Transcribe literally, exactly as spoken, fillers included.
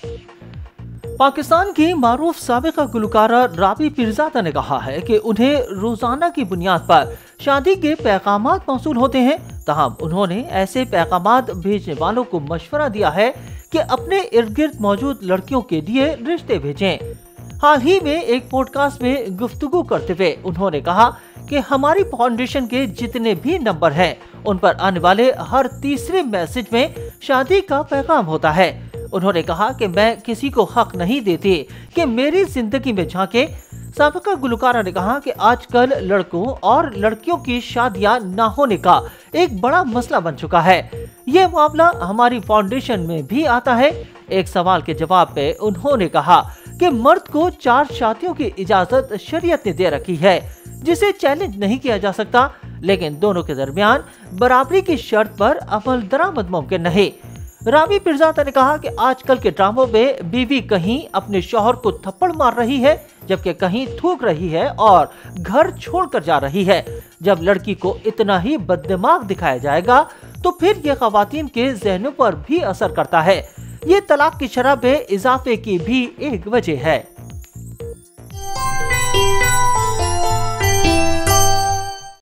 पाकिस्तान की मारूफ साबिका गुलकारा राबी पीरजादा ने कहा है कि उन्हें रोजाना की बुनियाद पर शादी के पैगामात मौसूल होते हैं। तहम उन्होंने ऐसे पैगामात भेजने वालों को मशवरा दिया है कि अपने इर्द गिर्द मौजूद लड़कियों के लिए रिश्ते भेजें। हाल ही में एक पॉडकास्ट में गुफ्तगू करते हुए उन्होंने कहा कि हमारी फाउंडेशन के जितने भी नंबर हैं उन पर आने वाले हर तीसरे मैसेज में शादी का पैगाम होता है। उन्होंने कहा कि मैं किसी को हक नहीं देती कि मेरी जिंदगी में झांके। साबिका गुलकारा ने कहा कि आजकल लड़कों और लड़कियों की शादियां ना होने का एक बड़ा मसला बन चुका है। ये मामला हमारी फाउंडेशन में भी आता है। एक सवाल के जवाब में उन्होंने कहा कि मर्द को चार शादियों की इजाजत शरीयत ने दे रखी है, जिसे चैलेंज नहीं किया जा सकता, लेकिन दोनों के दरमियान बराबरी की शर्त पर अमल दरामद मुमकिन नहीं। राबी पीरजादा ने कहा कि आजकल के ड्रामों में बीवी कहीं अपने शौहर को थप्पड़ मार रही है, जबकि कहीं थूक रही है और घर छोड़कर जा रही है। जब लड़की को इतना ही बददिमाग दिखाया जाएगा तो फिर ये ख्वातीन के जहनों पर भी असर करता है। ये तलाक की शरह में इजाफे की भी एक वजह है।